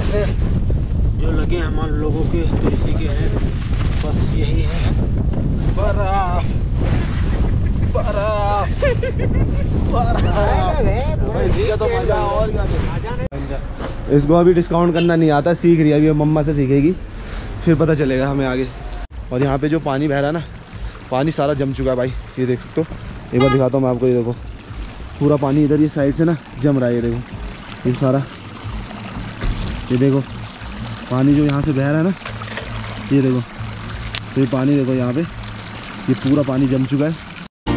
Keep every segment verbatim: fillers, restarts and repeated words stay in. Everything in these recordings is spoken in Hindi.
प्यासे जो लगे हम लोगों के तो इसी के हैं, बस यही है। बर्फ बर्फ तो मजा और क्या। इसको अभी डिस्काउंट करना नहीं आता, सीख रही है अभी, मम्मा से सीखेगी फिर पता चलेगा हमें आगे। और यहाँ पे जो पानी बह रहा है ना, पानी सारा जम चुका है भाई, ये देख सकते हो। एक बार दिखाता हूँ मैं आपको, ये देखो पूरा पानी इधर ये साइड से ना जम रहा है, ये देखो ये सारा, ये देखो पानी जो यहाँ से बह रहा है ना, ये देखो तो ये पानी देखो यहाँ पे, ये पूरा पानी जम चुका है।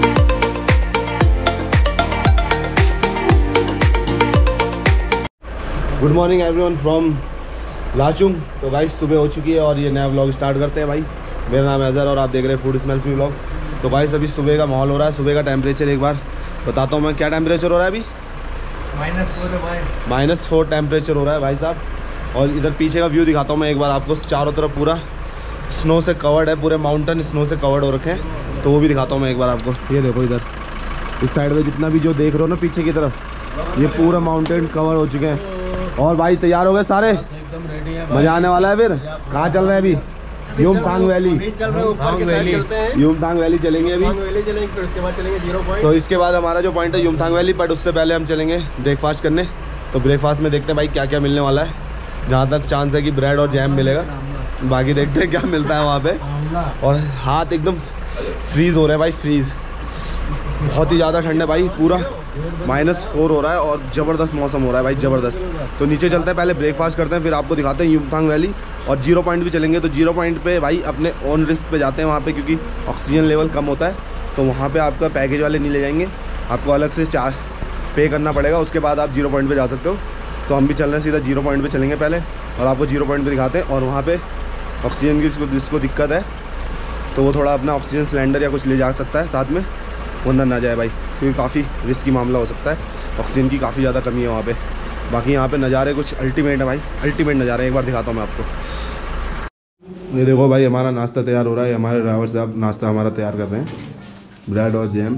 Good morning everyone from Lachung. तो गाइस सुबह हो चुकी है और ये नया व्लॉग स्टार्ट करते हैं भाई। मेरा नाम है अजहर और आप देख रहे हैं फूड स्मेल्स मी व्लॉग। तो गाइस अभी सुबह का माहौल हो रहा है, सुबह का टेम्परेचर एक बार बताता हूँ मैं, क्या टेम्परेचर हो रहा है अभी? माइनस फोर है भाई, माइनस फोर टेम्परेचर हो रहा है भाई साहब। और इधर पीछे का व्यू दिखाता हूँ मैं एक बार आपको, चारों तरफ पूरा स्नो से कवर्ड है, पूरे माउंटेन स्नो से कवर्ड हो रखे हैं, तो वो भी दिखाता हूँ मैं एक बार आपको। ये देखो इधर इस साइड में जितना भी जो देख रहे हो ना पीछे की तरफ, ये पूरा माउंटेन कवर हो चुके हैं। और भाई तैयार हो गए सारे? एकदम रेडी है, मजा आने वाला है। फिर कहाँ चल रहे हैं अभी? युमथांग वैली चल रहे हैं, ऊपर की साइड चलते हैं, युमथांग वैली चलेंगे अभी, वैली चलेंगे, फिर उसके बाद चलेंगे जीरो पॉइंट। तो इसके बाद हमारा जो पॉइंट है युमथांग वैली, बट उससे पहले हम चलेंगे ब्रेकफास्ट करने। तो ब्रेकफास्ट में देखते हैं भाई क्या क्या मिलने वाला है। जहाँ तक चांस है कि ब्रेड और जैम मिलेगा, बाकी देखते हैं क्या मिलता है वहाँ पे। और हाथ एकदम फ्रीज हो रहे हैं भाई, फ्रीज, बहुत ही ज़्यादा ठंड है भाई, पूरा माइनस फोर हो रहा है और ज़बरदस्त मौसम हो रहा है भाई, ज़बरदस्त। तो नीचे चलते हैं, पहले ब्रेकफास्ट करते हैं, फिर आपको दिखाते हैं युमथांग वैली। और जीरो पॉइंट भी चलेंगे, तो जीरो पॉइंट पे भाई अपने ऑन रिस्क पे जाते हैं वहाँ पे, क्योंकि ऑक्सीजन लेवल कम होता है, तो वहाँ पे आपका पैकेज वाले नहीं ले जाएंगे, आपको अलग से चार्ज पे करना पड़ेगा, उसके बाद आप जीरो पॉइंट पे जा सकते हो। तो हम भी चल रहे हैं, सीधा जीरो पॉइंट पे चलेंगे पहले और आपको जीरो पॉइंट पे दिखाते हैं। और वहाँ पे ऑक्सीजन की जिसको जिसको दिक्कत है तो वो थोड़ा अपना ऑक्सीजन सिलेंडर या कुछ ले जा सकता है साथ में, वरना ना जाए भाई, क्योंकि काफ़ी रिस्की मामला हो सकता है, ऑक्सीजन की काफ़ी ज़्यादा कमी है वहाँ पे। बाकी यहाँ पे नज़ारे कुछ अल्टीमेट है भाई, अल्टीमेट नज़ारे, एक बार दिखाता हूँ मैं आपको। ये देखो भाई हमारा नाश्ता तैयार हो रहा है, हमारे ड्राइवर साहब नाश्ता हमारा तैयार कर रहे हैं, ब्रेड और जैम,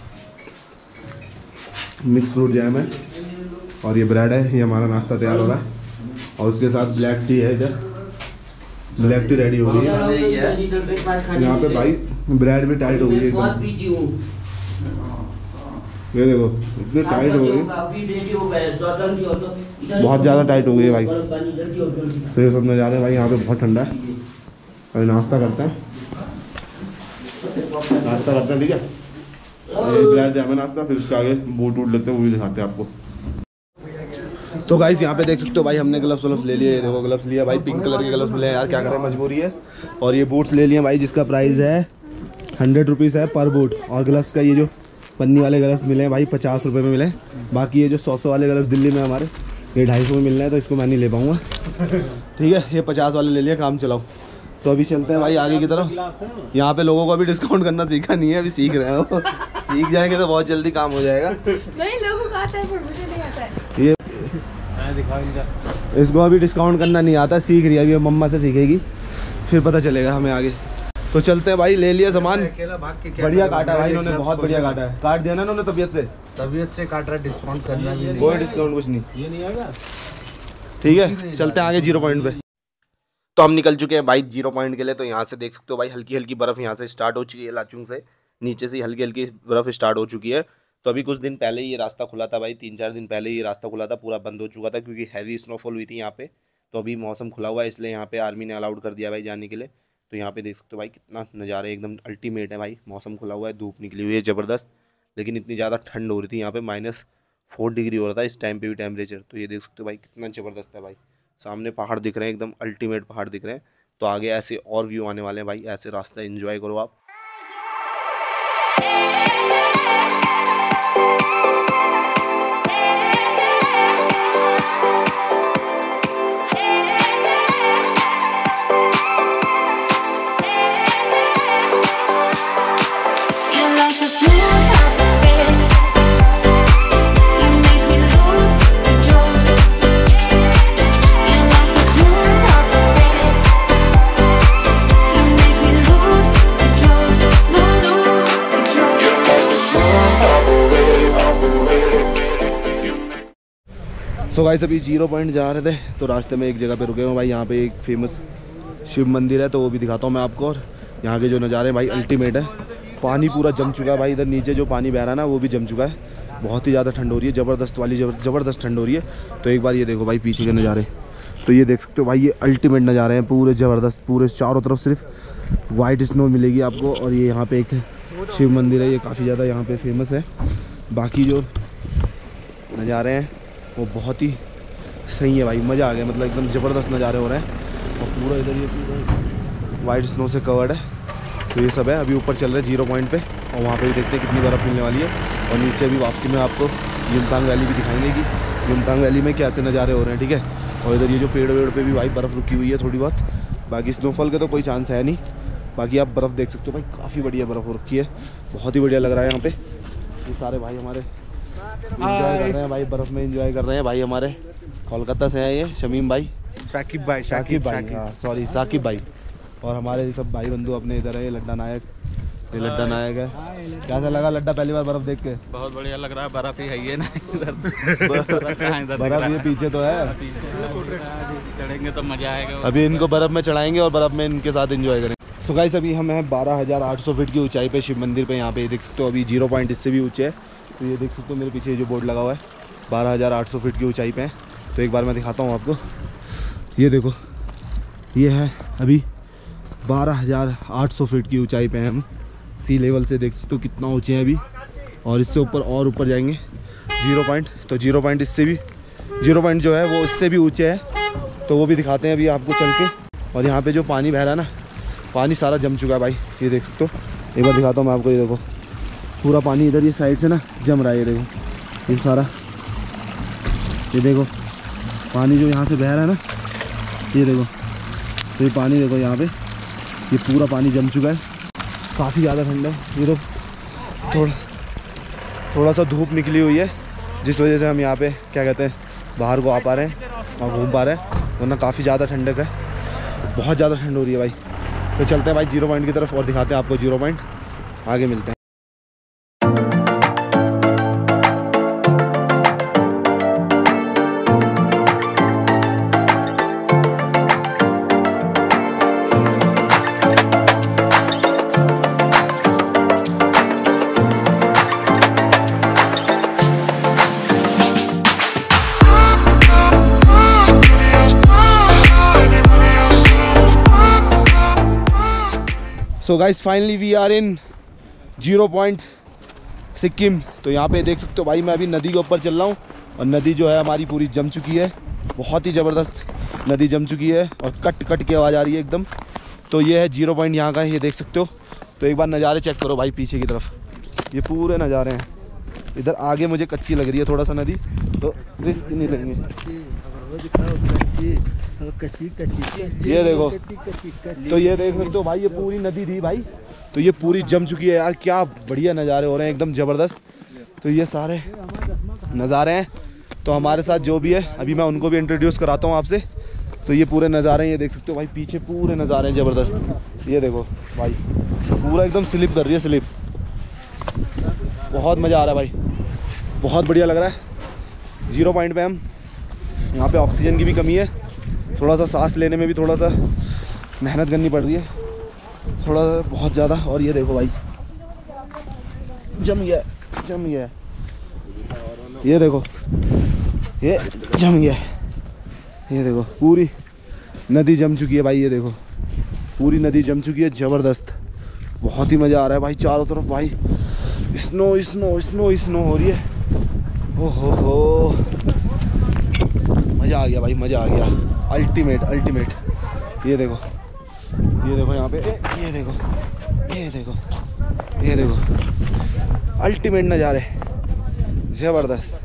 मिक्स फ्रूट जैम है और ये ब्रेड है, ये हमारा नाश्ता तैयार हो रहा है। और उसके साथ ब्लैक टी है, इधर ब्लैक टी रेडी हो गई है। यहाँ पे भाई ब्रेड भी टाइट हो गई है एकदम, ये देखो इतनी टाइट हो गई, बहुत ज़्यादा टाइट हो गई है भाई। तो ये सब नज़ारे भाई, यहाँ पे बहुत ठंडा है। अभी नाश्ता करते हैं, नाश्ता करते हैं ठीक है, ब्रेड जैम है नाश्ता, फिर उसके आगे बूट वूट लेते हैं, वो भी दिखाते हैं आपको। तो गाइस यहाँ पे देख सकते हो भाई, हमने ग्लव्स व्लव्स ले लिए, देखो ग्लव्स लिया भाई, पिंक कलर के ग्लव्स मिले यार, क्या करें मजबूरी है। और ये बूट्स ले लिए भाई, जिसका प्राइस है हंड्रेड रुपीज़ है पर बूट। और ग्लव्स का ये जो पन्नी वाले ग्लव्स मिले हैं भाई पचास रुपये में मिले। बाकी ये जो सौ सौ वाले ग्लव्स दिल्ली में हमारे, ये ढाई सौ में मिल रहे हैं, तो इसको मैं नहीं ले पाऊँगा ठीक है, ये पचास वाले ले लिए, काम चलाओ। तो अभी चलते हैं भाई आगे की तरफ। यहाँ पे लोगों को अभी डिस्काउंट करना सीखा नहीं है, अभी सीख रहे हैं वो सीख जाएंगे तो बहुत जल्दी काम हो जाएगा। नहीं लोगों को आता है पर मुझे नहीं आता है। ये इसको अभी डिस्काउंट करना नहीं आता, सीख रही है अभी, मम्मा से सीखेगी फिर पता चलेगा हमें आगे। तो चलते हैं भाई, ले लिया सामान, बढ़िया काटा है भाई इन्होंने, बहुत बढ़िया काटा है, काट दिया ना इन्होंने तबीयत से, तबीयत से काट रहा है, डिस्काउंट करना भी नहीं, कोई डिस्काउंट कुछ नहीं, ये नहीं आएगा ठीक है। चलते हैं आगे जीरो पॉइंट पे। तो हम निकल चुके हैं भाई जीरो पॉइंट के लिए। तो यहाँ से देख सकते हो भाई, हल्की हल्की बर्फ़ यहाँ से स्टार्ट हो चुकी है, लाचुंग से नीचे से हल्की हल्की बर्फ़ स्टार्ट हो चुकी है। तो अभी कुछ दिन पहले ये रास्ता खुला था भाई, तीन चार दिन पहले ये रास्ता खुला था, पूरा बंद हो चुका था क्योंकि हैवी स्नोफॉल हुई थी यहाँ पे। तो अभी मौसम खुला हुआ है, इसलिए यहाँ पे आर्मी ने अलाउड कर दिया भाई जाने के लिए। तो यहाँ पे देख सकते हो भाई कितना नज़ारा एकदम अल्टीमेट है भाई, मौसम खुला हुआ है, धूप निकली हुई है ज़बरदस्त, लेकिन इतनी ज़्यादा ठंड हो रही थी यहाँ पे, माइनस फोर डिग्री हो रहा था इस टाइम पे भी टेम्परेचर। तो ये देख सकते हो भाई कितना ज़बरदस्त है भाई, सामने पहाड़ दिख रहे हैं, एकदम अल्टीमेट पहाड़ दिख रहे हैं। तो आगे ऐसे और व्यू आने वाले हैं भाई, ऐसे रास्ता एंजॉय करो आप। Control. सो गाइस अभी जीरो पॉइंट जा रहे थे तो रास्ते में एक जगह पे रुके हुए भाई। यहाँ पे एक फेमस शिव मंदिर है तो वो भी दिखाता हूँ मैं आपको। और यहाँ के जो नज़ारे हैं भाई अल्टीमेट है। पानी पूरा जम चुका है भाई, इधर नीचे जो पानी बह रहा है ना वो भी जम चुका है। बहुत ही ज़्यादा ठंड हो रही है, ज़बरदस्त वाली ज़बरदस्त ठंड हो रही है। तो एक बार ये देखो भाई पीछे के नज़ारे, तो ये देख सकते हो भाई, ये अल्टीमेट नज़ारे हैं पूरे ज़बरदस्त। पूरे चारों तरफ सिर्फ वाइट स्नो मिलेगी आपको। और ये यहाँ पे एक शिव मंदिर है, ये काफ़ी ज़्यादा यहाँ पे फेमस है। बाकी जो नज़ारे हैं वो बहुत ही सही है भाई, मज़ा आ गया, मतलब एकदम ज़बरदस्त नज़ारे हो रहे हैं। और पूरा इधर ये पूरा वाइट स्नो से कवर्ड है। तो ये सब है, अभी ऊपर चल रहे हैं जीरो पॉइंट पे और वहाँ पे भी देखते हैं कितनी बर्फ़ मिलने वाली है। और नीचे अभी वापसी में आपको युमतांग वैली भी दिखाएंगे कि युमतांग वैली में कैसे नज़ारे हो रहे हैं, ठीक है। और इधर ये जो पेड़ वेड़ पे भी भाई बर्फ़ रुकी हुई है थोड़ी बहुत। बाकी स्नोफॉल का तो कोई चांस है नहीं। बाकी आप बर्फ़ देख सकते हो भाई, काफ़ी बढ़िया बर्फ़ रुकी है, बहुत ही बढ़िया लग रहा है यहाँ पे। ये सारे भाई हमारे इंजॉय कर रहे हैं भाई, बर्फ़ में इंजॉय कर रहे हैं भाई। हमारे कोलकाता से हैं ये शमीम भाई, शाकिब भाई, शाकिब भाई, हाँ सॉरी साकिब भाई। और हमारे सब भाई बंधु अपने इधर है, ये लड्डा नायक, ये लड्डा नायक है। कैसा लगा लड्डा पहली बार बर्फ़ देख के? बहुत बढ़िया लग रहा है, बर्फ ही है ये ना इधर। बर्फ़ ये पीछे तो है, चढ़ेंगे तो मजा आएगा। अभी इनको बर्फ़ में चढ़ाएंगे और बर्फ़ में इनके साथ एंजॉय करेंगे। सो गाइस अभी हम हैं बारह हज़ार आठ सौ फीट की ऊंचाई पे शिव मंदिर पे। यहाँ पे देख सकते हो अभी जीरो पॉइंट इससे भी ऊंचे है। तो ये देख सकते हो मेरे पीछे जो बोर्ड लगा हुआ है, बारह हज़ार आठ सौ फीट की ऊंचाई पे है। तो एक बार मैं दिखाता हूँ आपको, ये देखो ये है अभी बारह हज़ार आठ सौ फीट की ऊंचाई पे हैं हम। सी लेवल से देख सकते हो कितना ऊँचे हैं अभी। और इससे ऊपर और ऊपर जाएंगे जीरो पॉइंट, तो जीरो पॉइंट इससे भी, जीरो पॉइंट जो है वो इससे भी ऊँचे है, तो वो भी दिखाते हैं अभी आपको चल के। और यहाँ पे जो पानी बह रहा है ना, पानी सारा जम चुका है भाई, ये देख सकते हो। एक बार दिखाता हूँ मैं आपको, ये देखो पूरा पानी इधर ये साइड से ना जम रहा है, ये देखो ये सारा, ये देखो पानी जो यहाँ से बह रहा है ना, ये देखो। तो ये पानी देखो यहाँ पे, ये पूरा पानी जम चुका है, काफ़ी ज़्यादा ठंड है। ये तो थोड़ा थोड़ा सा धूप निकली हुई है जिस वजह से हम यहाँ पे क्या कहते हैं बाहर को आ पा रहे हैं और घूम पा रहे हैं, वरना काफ़ी ज़्यादा ठंडक है, बहुत ज़्यादा ठंड हो रही है भाई। तो चलते हैं भाई जीरो पॉइंट की तरफ और दिखाते हैं आपको जीरो पॉइंट, आगे मिलते हैं। So guys finally we are in zero point Sikkim. तो यहाँ पे देख सकते हो भाई, मैं अभी नदी के ऊपर चल रहा हूँ और नदी जो है हमारी पूरी जम चुकी है, बहुत ही ज़बरदस्त नदी जम चुकी है और कट कट के आवाज़ आ रही है एकदम। तो ये है जीरो पॉइंट यहाँ का, ये देख सकते हो। तो एक बार नज़ारे चेक करो भाई पीछे की तरफ, ये पूरे नज़ारे हैं। इधर आगे मुझे कच्ची लग रही है थोड़ा सा नदी, तो रिस्क नहीं लेंगे। ये देखो, तो ये देख सकते हो भाई, ये पूरी नदी थी भाई, तो ये पूरी जम चुकी है यार। क्या बढ़िया नज़ारे हो रहे हैं, एकदम ज़बरदस्त। तो ये सारे नज़ारे हैं। तो हमारे साथ जो भी है अभी मैं उनको भी इंट्रोड्यूस कराता हूँ आपसे। तो ये पूरे नज़ारे हैं, ये देख सकते हो भाई पीछे पूरे नज़ारे हैं ज़बरदस्त। ये देखो भाई पूरा एकदम स्लिप कर रही है, स्लिप, बहुत मज़ा आ रहा है भाई, बहुत बढ़िया लग रहा है। जीरो पॉइंट पे हम, यहाँ पे ऑक्सीजन की भी कमी है, थोड़ा सा सांस लेने में भी थोड़ा सा मेहनत करनी पड़ रही है, थोड़ा बहुत ज़्यादा। और ये देखो भाई जम गया जम गया, ये देखो ये जम गया, ये देखो पूरी नदी जम चुकी है भाई, ये देखो पूरी नदी जम चुकी है, ज़बरदस्त। बहुत ही मज़ा आ रहा है भाई, चारों तरफ भाई स्नो स्नो स्नो स्नो हो रही है। ओ हो हो मज़ा आ गया भाई, मज़ा आ गया, अल्टीमेट अल्टीमेट। ये देखो ये देखो यहाँ पे, ये देखो ये देखो ये देखो अल्टीमेट नज़ारे, ज़बरदस्त।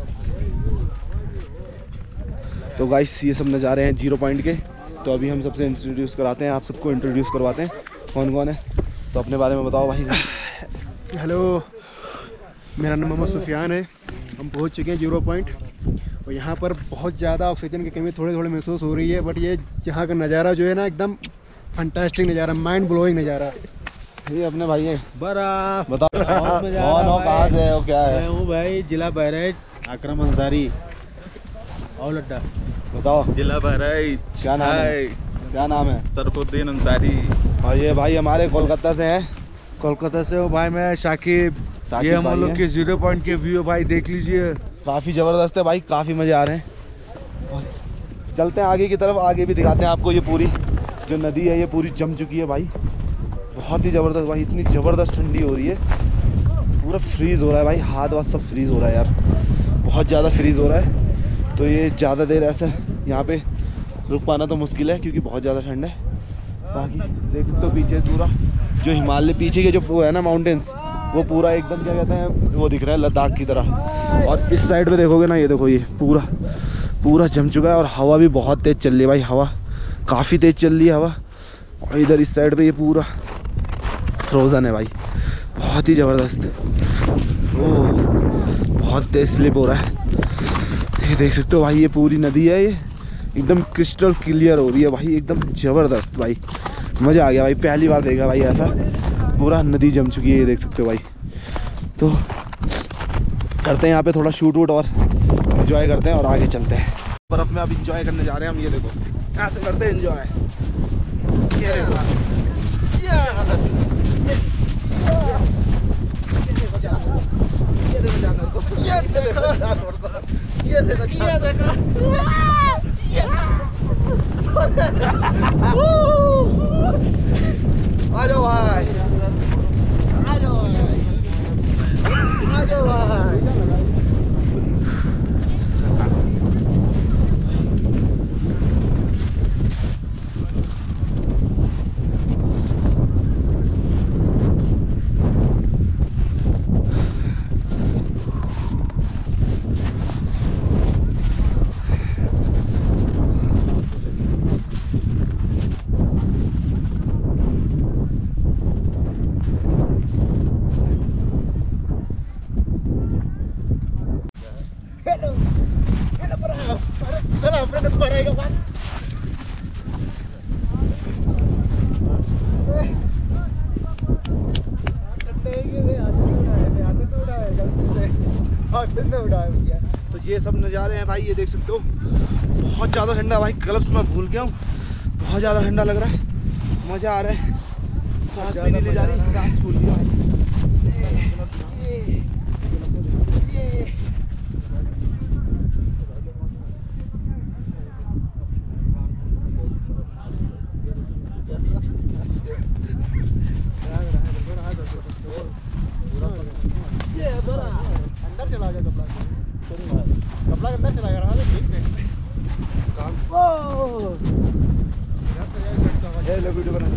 तो गाइस ये सब नज़ारे हैं जीरो पॉइंट के। तो अभी हम सबसे इंट्रोड्यूस कराते हैं, आप सबको इंट्रोड्यूस करवाते हैं कौन कौन है। तो अपने बारे में बताओ भाई। हेलो, मेरा नाम मोहम्मद सुफियान है। हम पहुंच चुके हैं जीरो पॉइंट और यहाँ पर बहुत ज़्यादा ऑक्सीजन की कमी थोड़ी थोड़ी महसूस हो रही है, बट ये यहाँ का नज़ारा जो है ना एकदम फंटास्टिक नज़ारा, माइंड ब्लोइंग नज़ारा। ये अपने भाई है, बड़ा बताओ कौन हो, कहाँ से हो, क्या है? मैं हूँ भाई जिला बहराइच, अकरम अंसारी। और लड्डा बताओ जिला बहराइच। क्या नाम है? क्या नाम है? सरफुद्दीन अंसारी। और ये भाई हमारे कोलकाता से हैं। कोलकाता से हो भाई, मैं शाकिब। साकिब ये हम भाई लोग हैं। के जीरो पॉइंट के व्यू भाई देख लीजिए, काफ़ी ज़बरदस्त है भाई, काफ़ी मज़े आ रहे हैं। चलते हैं आगे की तरफ, आगे भी दिखाते हैं आपको। ये पूरी जो नदी है ये पूरी जम चुकी है भाई, बहुत ही ज़बरदस्त भाई। इतनी ज़बरदस्त ठंडी हो रही है, पूरा फ्रीज़ हो रहा है भाई, हाथ वाथ सब फ्रीज़ हो रहा है यार, बहुत ज़्यादा फ्रीज़ हो रहा है। तो ये ज़्यादा देर ऐसे यहाँ पे रुक पाना तो मुश्किल है क्योंकि बहुत ज़्यादा ठंड है। बाकी देख सकते हो पीछे पूरा जो हिमालय पीछे के जो वो है ना माउंटेन्स, वो पूरा एकदम क्या कहते हैं वो दिख रहा है लद्दाख की तरह। और इस साइड पे देखोगे ना, ये देखो ये पूरा पूरा जम चुका है और हवा भी बहुत तेज़ चल रही है भाई, हवा काफ़ी तेज़ चल रही है हवा। और इधर इस साइड पे ये पूरा फ्रोज़न है भाई, बहुत ही ज़बरदस्त। ओह बहुत तेज़ स्लिप हो रहा है, ये देख सकते हो भाई। ये पूरी नदी है, ये एकदम क्रिस्टल क्लियर हो रही है भाई, एकदम ज़बरदस्त भाई, मज़ा आ गया भाई। पहली बार देखा भाई ऐसा, पूरा नदी जम चुकी है, ये देख सकते हो भाई। तो करते हैं यहाँ पे थोड़ा शूट वूट और एंजॉय करते हैं और आगे चलते हैं। बर्फ़ में अब एंजॉय करने जा रहे हैं हम, ये देखो ऐसे करते हैं एंजॉय। ये देखो ये देखो ये देखो आ जाओ भाई, आ जाओ भाई, आ जाओ भाई। तो ये सब नज़ारे हैं भाई, ये देख सकते हो। बहुत ज़्यादा ठंडा भाई, ग्लव्स मैं भूल गया हूँ, बहुत ज़्यादा ठंडा लग रहा है, मज़ा आ रहा है, सांस भी नहीं ले जा रही, सांस भूल गया भाई। अंदर चला गया कपड़ा, कपड़ा अंदर चला गया, वीडियो बना।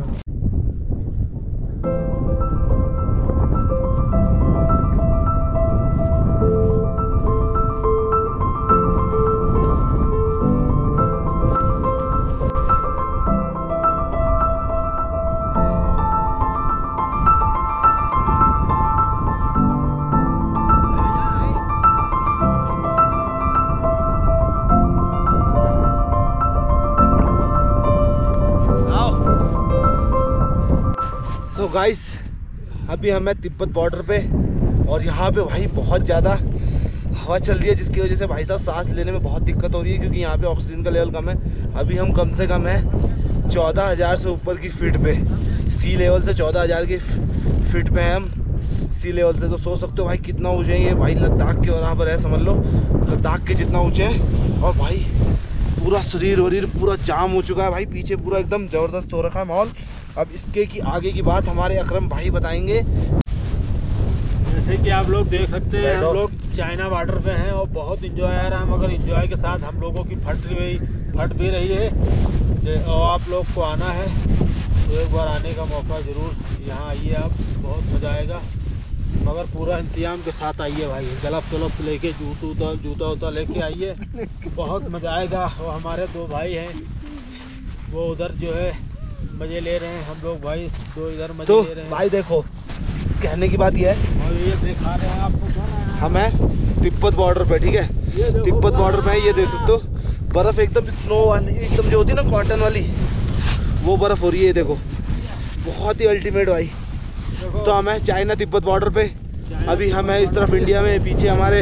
तो गाइस अभी हम हैं तिब्बत बॉर्डर पे और यहाँ पे भाई बहुत ज़्यादा हवा चल रही है, जिसकी वजह से भाई साहब सांस लेने में बहुत दिक्कत हो रही है क्योंकि यहाँ पे ऑक्सीजन का लेवल कम है। अभी हम कम से कम है चौदह हज़ार से ऊपर की फीट पे, सी लेवल से चौदह हज़ार की फीट पे हैं हम सी लेवल से। तो सोच सकते हो भाई कितना ऊँचे हैं ये भाई, लद्दाख के बराबर है समझ लो, लद्दाख के जितना ऊँचे हैं। और भाई पूरा शरीर वरीर पूरा जाम हो चुका है भाई, पीछे पूरा एकदम ज़बरदस्त हो रखा है माहौल। अब इसके की आगे की बात हमारे अकरम भाई बताएंगे। जैसे कि आप लोग देख सकते हैं हम लोग चाइना बॉर्डर पे हैं और बहुत इंजॉय आ रहा है, मगर इंजॉय के साथ हम लोगों की फट रही फट भी रही है। और आप लोग को आना है तो एक बार आने का मौका ज़रूर यहाँ आइए, आप बहुत मज़ा आएगा, मगर पूरा इंतजाम के साथ आइए भाई, गलफ तलफ लेके जूता उता जूता उता लेके आइए, बहुत मज़ा आएगा। और हमारे दो भाई हैं वो उधर जो है मज़े ले रहे हैं, हम लोग भाई दो इधर मज़े तो ले रहे हैं। भाई देखो कहने की बात यह है, और ये दिखा रहे हैं आपको, हम हैं तिब्बत बॉर्डर पे, ठीक है, तिब्बत बॉर्डर पे है, ये देख सकते हो बर्फ़ एकदम स्नो वाली एकदम जो होती है ना कॉटन वाली, वो बर्फ़ हो रही है, देखो बहुत ही अल्टीमेट भाई। तो हम हैं चाइना तिब्बत बॉर्डर पे, अभी हम हैं इस तरफ इंडिया में, पीछे हमारे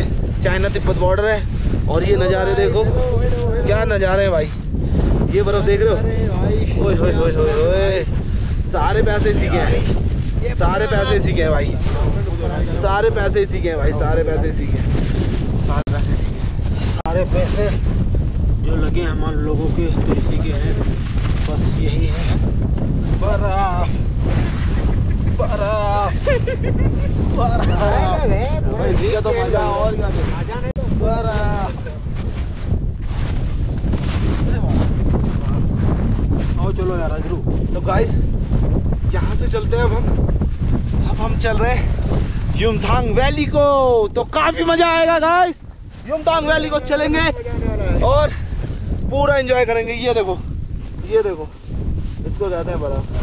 चाइना तिब्बत बॉर्डर है। और ये नज़ारे देखो, क्या नज़ारे हैं भाई। ये बर्फ देख रहे हो, ओए होए होए होए होए, सारे पैसे इसी के हैं, सारे पैसे इसी के हैं भाई, सारे पैसे इसी के हैं भाई, सारे पैसे इसी के हैं, सारे पैसे इसी के हैं, सारे पैसे जो लगे हैं हमारे लोगों के तो इसी के हैं, बस यही है। बर्फ बर्फ बर्फ इसी का तो मजा और क्या बर्फ। आओ चलो यार अजरू। तो गाइस यहाँ से चलते हैं अब हम अब हम चल रहे हैं युमथांग वैली को। तो काफी मजा आएगा गाइस, युमथांग वैली को चलेंगे और पूरा एंजॉय करेंगे। ये देखो, ये देखो, इसको कहते हैं बर्फ।